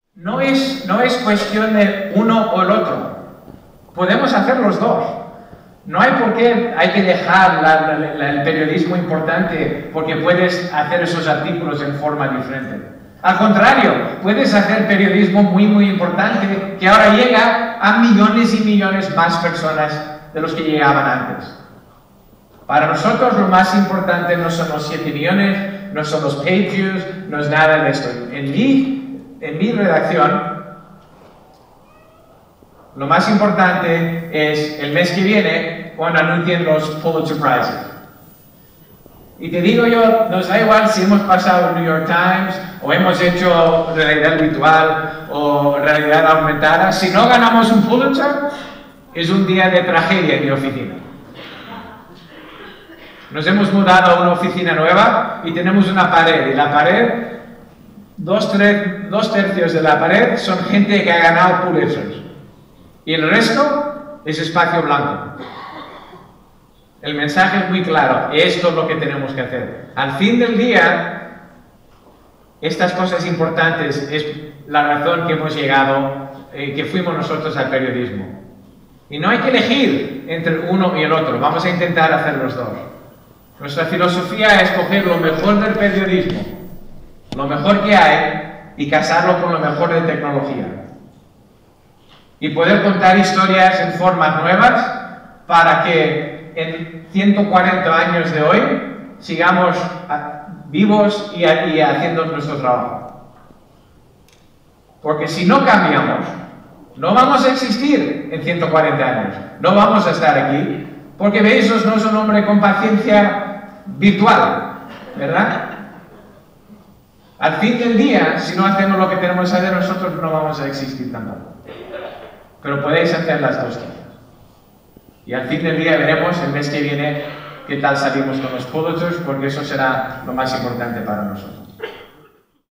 No es cuestión de uno o el otro. Podemos hacer los dos. No hay por qué hay que dejar el periodismo importante porque puedes hacer esos artículos en forma diferente. Al contrario, puedes hacer periodismo muy importante que ahora llega a millones y millones más personas de los que llegaban antes. Para nosotros lo más importante no son los 7 millones, no son los page views, no es nada de esto. En mi redacción, lo más importante es el mes que viene cuando anuncien los Pulitzer Prizes. Y te digo yo, nos da igual si hemos pasado el New York Times o hemos hecho realidad virtual o realidad aumentada. Si no ganamos un Pulitzer, es un día de tragedia en mi oficina. Nos hemos mudado a una oficina nueva y tenemos una pared. Y la pared, dos tercios de la pared son gente que ha ganado Pulitzers. Y el resto es espacio blanco. El mensaje es muy claro. Esto es lo que tenemos que hacer. Al fin del día, estas cosas importantes es la razón que hemos llegado, que fuimos nosotros al periodismo. Y no hay que elegir entre uno y el otro. Vamos a intentar hacer los dos. Nuestra filosofía es coger lo mejor del periodismo, lo mejor que hay, y casarlo con lo mejor de tecnología. Y poder contar historias en formas nuevas para que en 140 años de hoy sigamos vivos y haciendo nuestro trabajo. Porque si no cambiamos, no vamos a existir en 140 años. No vamos a estar aquí, porque Bezos no es un hombre con paciencia virtual, ¿verdad? Al fin del día, si no hacemos lo que tenemos que hacer, nosotros no vamos a existir tampoco. Pero podéis hacer las dos cosas. Y al fin del día veremos el mes que viene qué tal salimos con los Pulitzers, porque eso será lo más importante para nosotros.